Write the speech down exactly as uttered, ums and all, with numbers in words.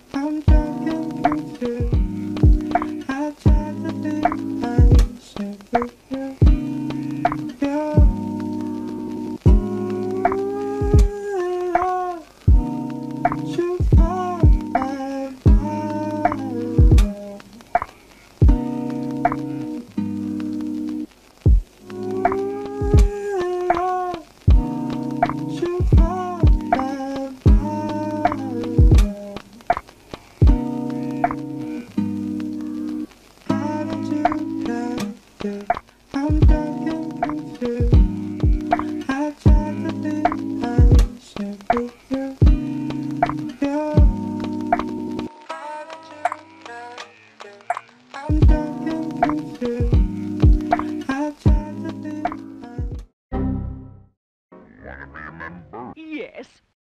I'm drunk and confused. I tried to be patient with you. You, you fall my mind. You fall my mind. How did you get here? I'm drunk and confused. I tried to be patient with you. You, how did you get here? I'm drunk and confused. I tried to be patient. Yes.